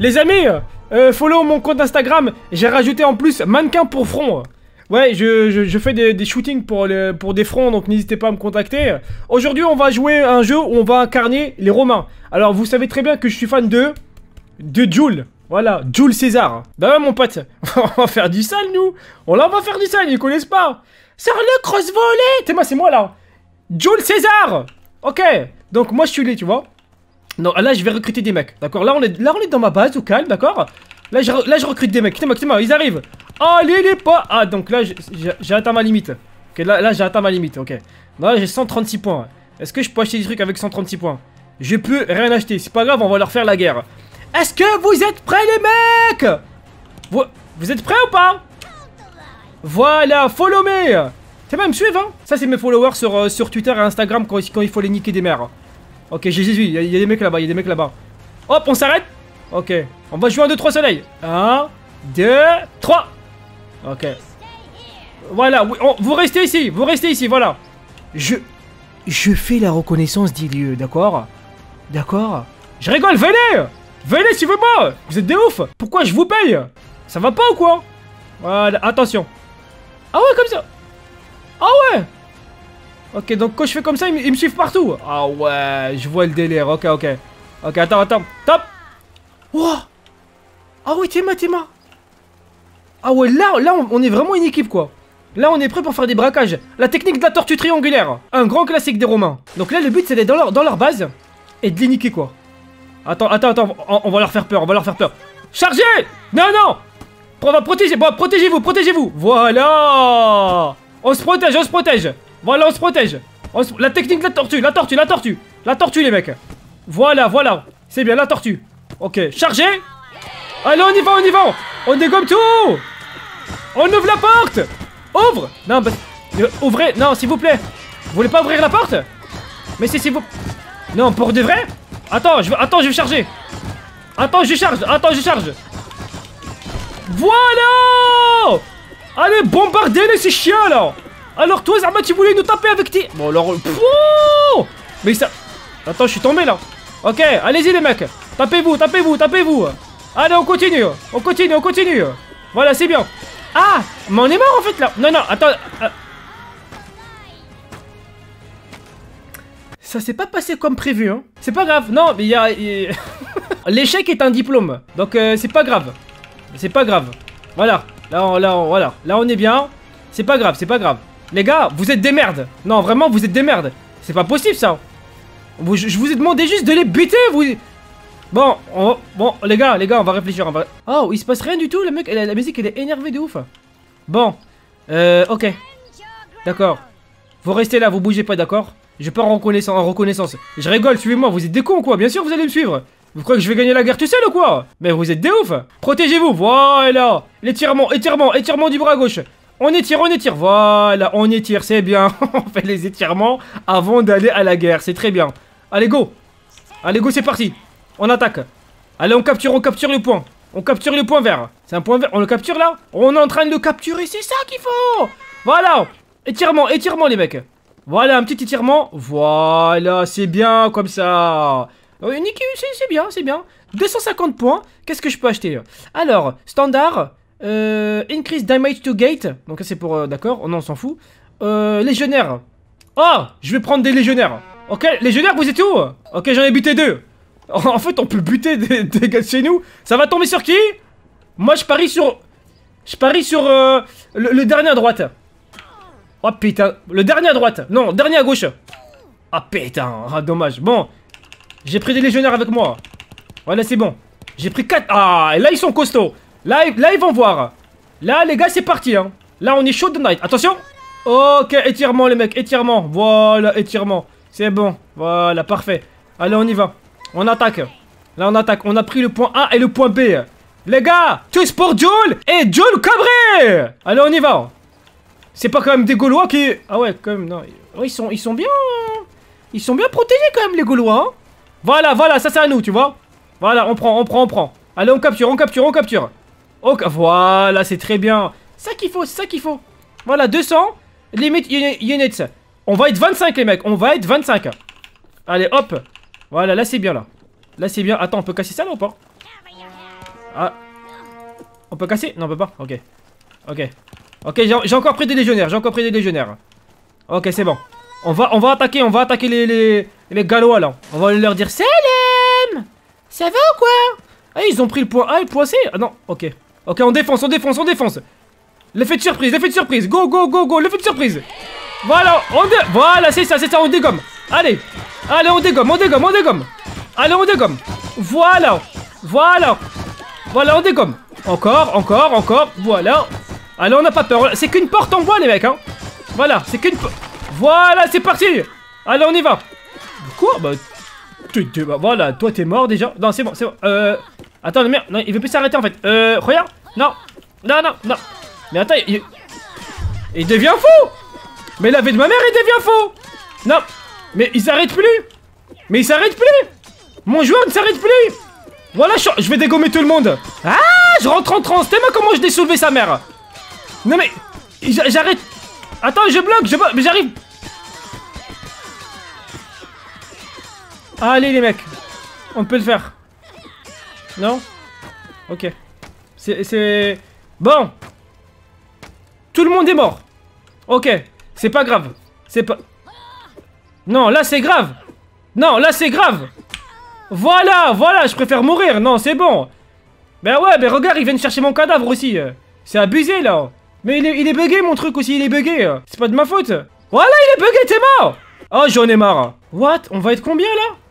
Les amis, follow mon compte Instagram. J'ai rajouté en plus mannequin pour front. Ouais, je fais des shootings pour des fronts, donc n'hésitez pas à me contacter. Aujourd'hui, on va jouer à un jeu où on va incarner les Romains. Alors, vous savez très bien que je suis fan de Jules. Voilà, Jules César. Bah ouais, mon pote, on va faire du sale, nous. On va faire du sale, ils connaissent pas. Sors le cross-volley. C'est moi, là. Jules César. Ok, donc moi, je suis là, tu vois. Non, là, je vais recruter des mecs, d'accord. Là, on est dans ma base, au calme, d'accord. Là, je recrute des mecs. C'est moi, ils arrivent. Allez, les pas. Ah, donc là, j'ai atteint ma limite. Ok, là j'ai atteint ma limite, ok. Là, j'ai 136 points. Est-ce que je peux acheter des trucs avec 136 points? Je peux rien acheter, c'est pas grave, on va leur faire la guerre. Est-ce que vous êtes prêts, les mecs? Vous êtes prêts ou pas? Voilà, follow me. C'est même suivre, hein. Ça, c'est mes followers sur Twitter et Instagram quand il faut les niquer des mères. Ok, j'ai vu, il y a des mecs là-bas, il y a des mecs là-bas. Hop, on s'arrête. Ok, on va jouer 1, 2, 3 soleil. 1, 2, 3. Ok. Voilà, vous restez ici, voilà. Je fais la reconnaissance des lieux, d'accord? D'accord? Je rigole, venez, suivez-moi. Vous êtes des ouf. Pourquoi je vous paye? Ça va pas ou quoi? Voilà, attention. Ah ouais, comme ça. Ah ouais. Ok, donc quand je fais comme ça, ils me suivent partout. Ah ouais, je vois le délire, ok. Ok, attends, top. Wow. Ah ouais, Théma. Ah ouais, là, on est vraiment une équipe, quoi. Là, on est prêt pour faire des braquages. La technique de la tortue triangulaire. Un grand classique des Romains. Donc là, le but, c'est d'être dans leur base et de les niquer, quoi. Attends. On va leur faire peur, Chargez! Non! Protégez-vous. Voilà. On se protège. Voilà, on se protège. La technique de la tortue, les mecs. Voilà. C'est bien, la tortue. Ok, chargez. Allez, on y va. On dégomme tout. On ouvre la porte. Ouvre. Non, bah, ouvrez. Non, s'il vous plaît. Vous voulez pas ouvrir la porte? Mais c'est si vous... Non, pour de vrai. Attends, je vais charger. Attends, je charge. Voilà. Allez, bombardez-les, ces chiens, là. Alors, toi, Zama, tu voulais nous taper avec tes... Bon, alors... Pouh. Mais ça... Attends, je suis tombé, là. Ok, allez-y, les mecs. Tapez-vous. Allez, on continue. Voilà, c'est bien. Ah, mais on est mort en fait là. Non, attends. Ça s'est pas passé comme prévu, hein. C'est pas grave. Non, mais il y a... L'échec est un diplôme. Donc, c'est pas grave. Voilà. Là, on est bien. C'est pas grave. Les gars, vous êtes des merdes. Non, vraiment, vous êtes des merdes. C'est pas possible, ça. Je vous ai demandé juste de les buter, vous... Bon, les gars, on va réfléchir. Oh, il se passe rien du tout, le mec, la musique, elle est énervée de ouf. Bon, ok. D'accord. Vous restez là, vous bougez pas, d'accord? Je pars en reconnaissance. Je rigole, suivez-moi, vous êtes des cons, quoi. Bien sûr, vous allez me suivre. Vous croyez que je vais gagner la guerre tout seul ou quoi? Mais vous êtes des ouf. Protégez-vous, voilà. L'étirement du bras gauche. On étire. Voilà, on étire, c'est bien. On fait les étirements avant d'aller à la guerre, c'est très bien. Allez, go, c'est parti. On attaque. Allez, on capture le point. On capture le point vert. C'est un point vert. On le capture là. On est en train de le capturer. C'est ça qu'il faut. Voilà. Étirement, les mecs. Voilà, un petit étirement. Voilà, c'est bien comme ça. C'est bien. 250 points. Qu'est-ce que je peux acheter? Alors, standard. Increase damage to gate. Donc, ça, c'est pour. D'accord. Non, on s'en fout. Légionnaire. Oh, je vais prendre des légionnaires. Ok, légionnaire, vous êtes où? Ok, j'en ai buté 2. En fait, on peut buter des gars de chez nous. Ça va tomber sur qui? Moi, je parie sur le dernier à droite. Oh putain, le dernier à droite. Non, dernier à gauche. Ah putain, ah, dommage. Bon, j'ai pris des légionnaires avec moi. Voilà, c'est bon. J'ai pris 4. Ah, et là, ils sont costauds. Là, ils vont voir. Là, les gars, c'est parti. Hein. Là, on est chaud de night. Attention. Ok, étirement, les mecs, étirement. Voilà, étirement. C'est bon. Voilà, parfait. Allez, on y va. On attaque. Là, on attaque. On a pris le point A et le point B. Les gars, tous pour Jules et Jules Cabré. Allez, on y va. C'est pas quand même des Gaulois qui... Ah ouais, quand même, non. Ouais, ils sont bien... Ils sont bien protégés quand même, les Gaulois. Hein. Voilà, ça c'est à nous, tu vois. Voilà, on prend. Allez, on capture. Ok, voilà, c'est très bien. C'est ça qu'il faut. Voilà, 200. Limite units. On va être 25, les mecs. Allez, hop. Voilà, là c'est bien, là. Là c'est bien. Attends, on peut casser ça là ou pas? Ah. On peut casser? Non, on peut pas. Ok. Ok. Ok, j'ai encore pris des légionnaires. J'ai encore pris des légionnaires. Ok, c'est bon. On va attaquer les Gallois là. On va leur dire Salam. Ça va ou quoi? Ah, ils ont pris le point A et le point C. Ah non, ok. Ok, on défonce, on défonce, on défonce. L'effet de surprise, l'effet de surprise. Go, go, go, go, l'effet de surprise. Voilà, voilà, c'est ça, on dégomme. Allez, allez, on dégomme, on dégomme, on dégomme. Allez, on dégomme. Voilà, voilà. Voilà, on dégomme. Encore, encore, encore. Voilà. Allez, on n'a pas peur. C'est qu'une porte en bois, les mecs, hein. Voilà, c'est qu'une... Voilà, c'est parti. Allez, on y va. Quoi? Bah, voilà, toi, t'es mort déjà. Non, c'est bon, c'est bon. Attends, merde. Non, il veut plus s'arrêter, en fait. Regarde. Non. Non, non, non. Mais attends, il devient fou. Mais la vie de ma mère, il devient fou. Non. Mais il s'arrête plus. Mais il s'arrête plus. Mon joueur ne s'arrête plus. Voilà, je vais dégommer tout le monde. Ah, je rentre en transe. T'es moi comment je l'ai soulevé sa mère. Non mais, j'arrête. Attends, je bloque, mais j'arrive. Allez les mecs, on peut le faire. Non? Ok. C'est... Bon. Tout le monde est mort. Ok, c'est pas grave. C'est pas... Non, là c'est grave. Non, là c'est grave. Voilà, voilà, je préfère mourir. Non, c'est bon. Ben ouais, ben regarde, ils viennent chercher mon cadavre aussi. C'est abusé là. Mais il est bugué mon truc aussi, il est bugué. C'est pas de ma faute. Voilà, il est bugué, t'es mort. Oh, j'en ai marre. What? On va être combien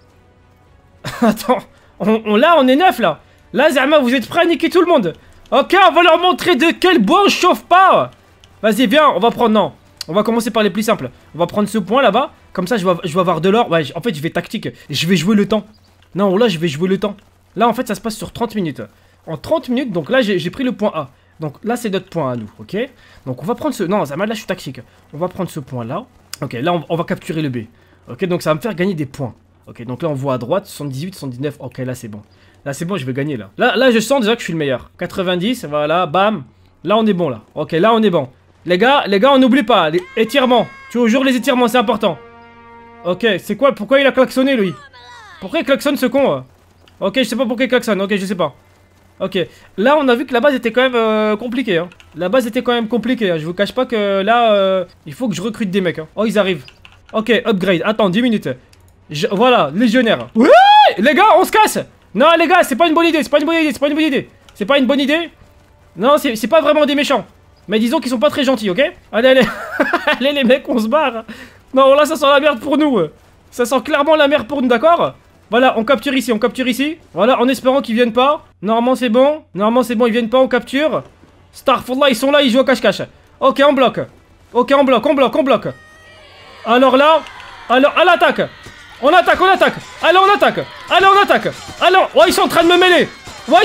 là? Attends, là on est 9 là. Là, Zerma, vous êtes prêts à niquer tout le monde? Ok, on va leur montrer de quel bois on chauffe pas. Vas-y, viens, on va prendre, non. On va commencer par les plus simples. On va prendre ce point là-bas. Comme ça, je vais avoir de l'or. Ouais, en fait, je vais tactique. Je vais jouer le temps. Non, là, je vais jouer le temps. Là, en fait, ça se passe sur 30 minutes. En 30 minutes, donc là, j'ai pris le point A. Donc là, c'est notre point à nous, ok? Donc on va prendre ce... Non, Zama, là, je suis tactique. On va prendre ce point-là. Ok, là, on va capturer le B. Ok, donc ça va me faire gagner des points. Ok, donc là, on voit à droite, 78, 79. Ok, là, c'est bon. Là, c'est bon, je vais gagner, là. Là, je sens déjà que je suis le meilleur. 90, voilà, bam. Là, on est bon, là. Ok, là, on est bon. Les gars, on n'oublie pas. Les étirements. Toujours les étirements, c'est important. Ok, c'est quoi? Pourquoi il a klaxonné, lui? Pourquoi il klaxonne, ce con? Ok, je sais pas pourquoi il klaxonne. Ok, je sais pas. Ok, là on a vu que la base était quand même compliquée, hein. La base était quand même compliquée, hein. Je vous cache pas que là, il faut que je recrute des mecs, hein. Oh, ils arrivent. Ok, upgrade, attends, 10 minutes. Voilà, légionnaire. Oui, les gars, on se casse. Non, les gars, c'est pas une bonne idée, c'est pas une bonne idée, c'est pas une bonne idée. C'est pas une bonne idée. Non, c'est pas vraiment des méchants. Mais disons qu'ils sont pas très gentils, ok? Allez, allez. Allez les mecs, on se barre. Non, là ça sent la merde pour nous. Ça sent clairement la merde pour nous, d'accord? Voilà, on capture ici, on capture ici. Voilà, en espérant qu'ils viennent pas. Normalement, c'est bon. Normalement, c'est bon, ils viennent pas, on capture. Starfall, ils sont là, ils jouent au cache-cache. Ok, on bloque. Ok, on bloque, on bloque, on bloque. Alors là, alors, à l'attaque. On attaque, on attaque. Allez, on attaque. Allez, on attaque. Alors, ouais, ils sont en train de me mêler. Ouais,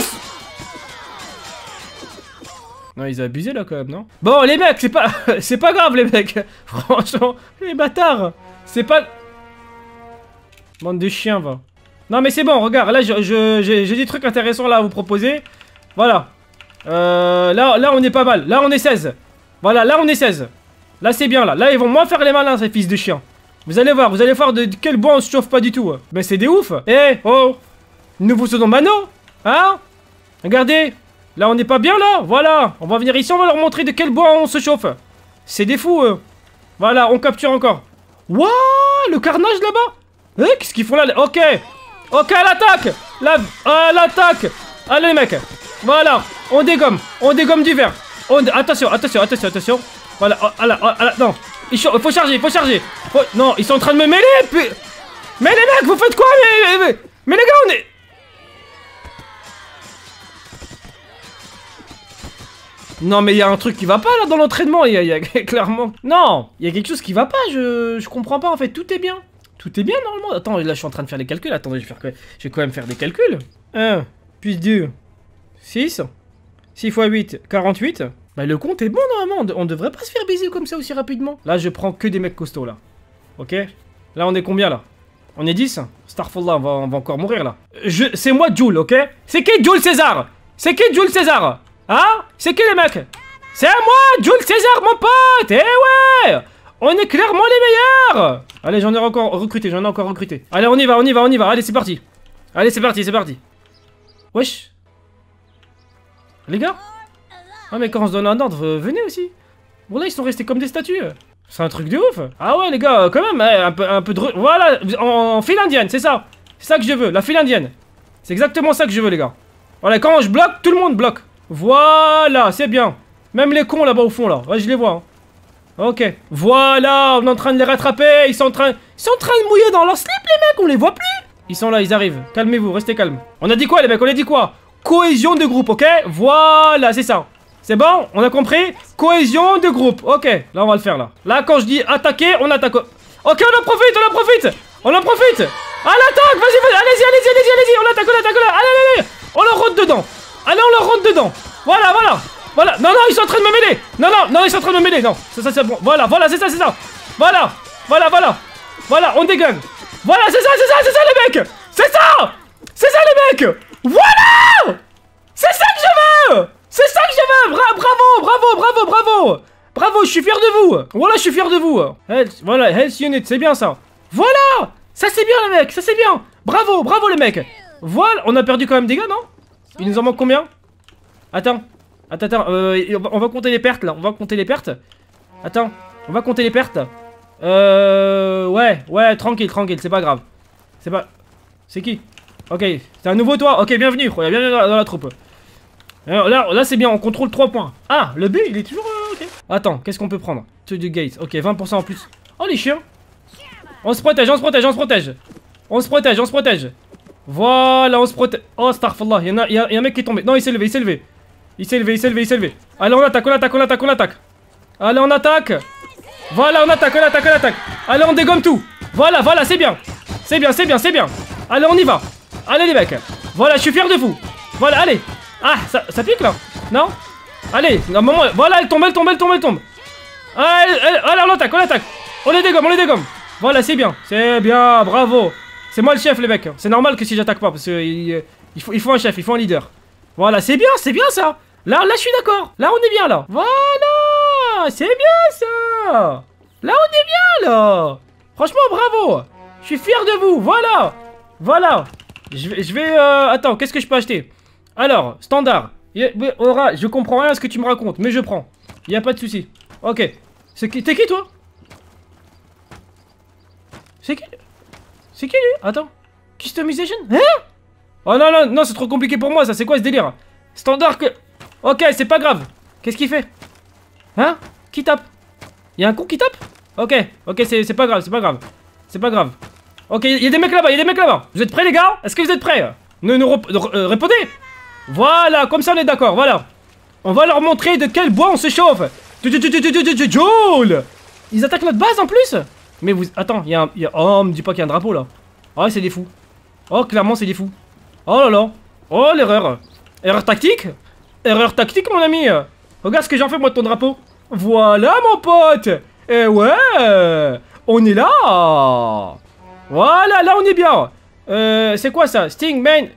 non, ils ont abusé là quand même, non? Bon, les mecs, c'est pas... c'est pas grave, les mecs. Franchement, les bâtards. C'est pas... Bande de chiens, va. Non mais c'est bon, regarde, là j'ai des trucs intéressants là à vous proposer. Voilà. Là on est pas mal. Là on est 16. Voilà, là on est 16. Là c'est bien là. Là ils vont moins faire les malins ces fils de chiens. Vous allez voir de quel bois on se chauffe pas du tout. Mais c'est des ouf. Eh, oh. Nous vous sommes Mano. Hein? Regardez. Là on n'est pas bien là. Voilà. On va venir ici, on va leur montrer de quel bois on se chauffe. C'est des fous. Voilà, on capture encore. Waouh, le carnage là-bas. Eh, qu'est-ce qu'ils font là? Ok. Ok, à l'attaque. À l'attaque. Allez les mecs. Voilà. On dégomme du verre. Attention, attention, attention, attention. Voilà. Non. Faut charger, faut charger. Non, ils sont en train de me mêler. Mais les mecs, vous faites quoi? Mais les gars, on est... Non mais il y a un truc qui va pas là dans l'entraînement. Il y a clairement... Non, il y a quelque chose qui va pas. Je comprends pas en fait. Tout est bien. Tout est bien normalement. Attends, là je suis en train de faire les calculs. Attendez, je vais quand même faire des calculs. 1 plus 2, 6. 6 x 8, 48. Bah le compte est bon normalement. On devrait pas se faire baiser comme ça aussi rapidement. Là je prends que des mecs costauds là. Ok. Là on est combien là? On est 10. Starfall là, on va encore mourir là. C'est moi Jules, ok? C'est qui Jules César? C'est qui Jules César? Hein? C'est qui les mecs? C'est moi, Jules César mon pote. Eh ouais. On est clairement les meilleurs. Allez, j'en ai encore recruté, Allez, on y va. Allez, c'est parti. Allez, c'est parti. Wesh. Les gars. Ah mais quand on se donne un ordre, venez aussi. Bon là ils sont restés comme des statues. C'est un truc de ouf. Ah ouais les gars, quand même, un peu de... Voilà, en file indienne, c'est ça. C'est ça que je veux, la file indienne. C'est exactement ça que je veux les gars. Voilà, quand je bloque, tout le monde bloque. Voilà, c'est bien. Même les cons là-bas au fond là, ouais je les vois. Hein. Ok, voilà, on est en train de les rattraper. Ils sont en train de mouiller dans leur slip les mecs, on les voit plus. Ils sont là, ils arrivent. Calmez-vous, restez calmes. On a dit quoi les mecs, on a dit quoi? Cohésion de groupe, ok? Voilà, c'est ça. C'est bon? On a compris? Cohésion de groupe, ok. Là on va le faire là. Là quand je dis attaquer, on attaque. Ok, on en profite, on en profite. On en profite. À l'attaque, vas-y, allez-y, on attaque, allez. On leur rentre dedans. Allez, on leur rentre dedans. Voilà. Voilà, non, ils sont en train de me mêler. Non, ils sont en train de me mêler, non. Ça, c'est bon. Voilà, c'est ça. Voilà, on dégaine. Voilà, c'est ça, les mecs. C'est ça les mecs. Voilà. C'est ça que je veux. Bravo, je suis fier de vous. Voilà, je suis fier de vous. Voilà, Health Unit, c'est bien ça. Voilà. Ça, c'est bien, les mecs, ça, c'est bien. Bravo, les mecs. Voilà, on a perdu quand même des gars, non? Il nous en manque combien? Attends, on va compter les pertes là, Attends, on va compter les pertes. Ouais, tranquille, c'est pas grave. C'est qui? Ok, c'est un nouveau toi. Ok, bienvenue dans la troupe. Alors, là c'est bien, on contrôle 3 points. Ah, le B il est toujours ok. Attends, qu'est-ce qu'on peut prendre? To the gate, ok, 20% en plus. Oh les chiens. On se protège. Voilà, on se protège. Oh, starfallah, il y a un mec qui est tombé. Non, il s'est levé. Allez, on attaque. Allez, on attaque. Voilà, on attaque. Allez, on dégomme tout. Voilà, c'est bien. Allez, on y va. Allez, les mecs. Voilà, je suis fier de vous. Voilà, allez. Ah, ça pique là. Non? Allez, normalement, voilà, elle tombe. Allez, on attaque. On les dégomme. Voilà, c'est bien, bravo. C'est moi le chef les mecs. C'est normal que si j'attaque pas parce que il faut un chef, il faut un leader. Voilà, c'est bien ça. Là je suis d'accord. Là on est bien là. Voilà, c'est bien ça. Là on est bien là. Franchement bravo. Je suis fier de vous. Voilà. Je vais attends, qu'est-ce que je peux acheter? Alors, standard. Aura, je comprends rien à ce que tu me racontes, mais je prends. Y a pas de souci. Ok. T'es qui toi? C'est qui lui? Attends. Customization? Hein? Oh non, c'est trop compliqué pour moi ça, c'est quoi ce délire? Standard que... Ok, c'est pas grave. Qu'est-ce qu'il fait? Hein? Qui tape? Y'a un con qui tape? Ok, c'est pas grave. Ok, y'a des mecs là-bas, Vous êtes prêts les gars? Est-ce que vous êtes prêts? Répondez. Voilà, comme ça on est d'accord, voilà. On va leur montrer de quel bois on se chauffe. Joule. Ils attaquent notre base en plus. Mais vous... Attends, oh, me dis pas qu'il y a un drapeau là. Ah, c'est des fous. Oh, clairement, c'est des fous. Oh là là. Oh, l'erreur. Erreur tactique, mon ami. Regarde ce que j'en fais, moi, de ton drapeau. Voilà, mon pote. Eh ouais. On est là. Voilà, là, on est bien. C'est quoi ça? Sting, man.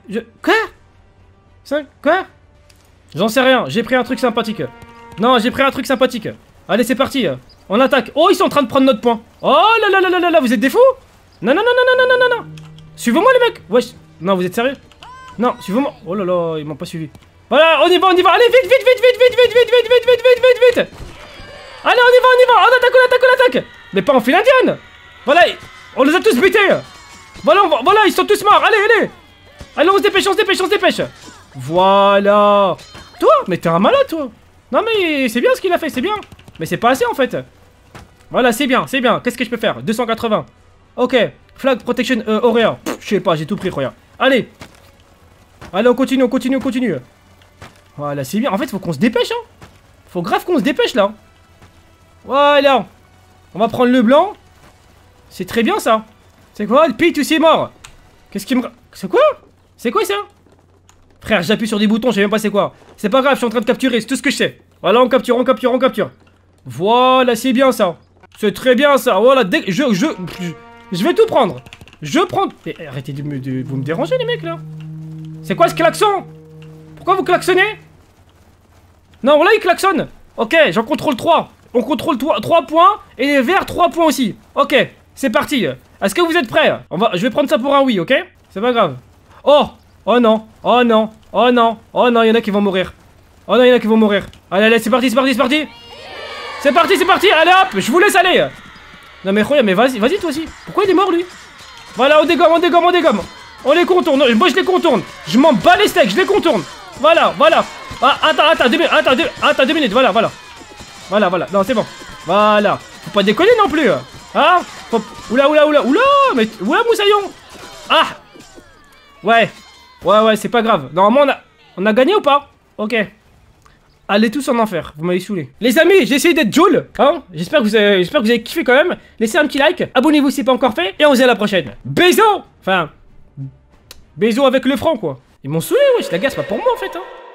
Quoi? J'en sais rien. J'ai pris un truc sympathique. Allez, c'est parti. On attaque. Oh, ils sont en train de prendre notre point. Oh là, vous êtes des fous? Non. Suivez-moi les mecs. Wesh. Non, vous êtes sérieux? Non, suivez-moi. Oh là là, ils m'ont pas suivi. Voilà, on y va. Allez, vite. Allez, on y va. On attaque. Mais pas en file indienne. Voilà, on les a tous butés. Voilà, ils sont tous morts. Allez. Allez, on se dépêche. Voilà. Toi, mais t'es un malade, toi. Non, mais c'est bien ce qu'il a fait, c'est bien. Mais c'est pas assez en fait. Voilà, c'est bien. Qu'est-ce que je peux faire? 280. Ok. Flag protection Aurea. Je sais pas, j'ai tout pris, regarde. Allez, on continue. Voilà, c'est bien. En fait, faut qu'on se dépêche, hein. Faut grave qu'on se dépêche, là. Voilà. On va prendre le blanc. C'est très bien, ça. C'est quoi? Le P2C mort. Qu'est-ce qui me... C'est quoi ça? Frère, j'appuie sur des boutons, je sais même pas c'est quoi. C'est pas grave, je suis en train de capturer, c'est tout ce que je sais. Voilà, on capture. Voilà, c'est bien ça. C'est très bien ça. Voilà, je vais tout prendre. Mais arrêtez de vous me déranger les mecs là. C'est quoi ce klaxon? Pourquoi vous klaxonnez? Non, là il klaxonne. Ok, j'en contrôle 3. On contrôle 3 points et les verts 3 points aussi. Ok, c'est parti. Est-ce que vous êtes prêts? Je vais prendre ça pour un oui, ok? C'est pas grave. Oh non, il y en a qui vont mourir. Oh non, il y en a qui vont mourir. Allez, allez, c'est parti, c'est parti, c'est parti. C'est parti, c'est parti. Allez hop, je vous laisse aller. Non mais Khoya, mais vas-y, vas-y toi aussi. Pourquoi il est mort lui? Voilà, on dégomme, on dégomme, on dégomme. On les contourne, moi je les contourne. Je m'en bats les steaks, je les contourne. Voilà, voilà. Ah, attends, 2 minutes, attends, 2 minutes, voilà, voilà. Voilà, voilà, non c'est bon. Voilà. Faut pas déconner non plus. Hein? Oula, mais oula Moussaillon. Ah. Ouais, c'est pas grave. Normalement on a gagné ou pas? Ok. Allez tous en enfer, vous m'avez saoulé. Les amis, j'ai essayé d'être Joule, hein. J'espère que vous avez kiffé quand même. Laissez un petit like, abonnez-vous si c'est pas encore fait, et on se dit à la prochaine. Bisous. Enfin, bisous avec le franc quoi. Ils m'ont saoulé, wesh, la gare c'est pas pour moi en fait, hein.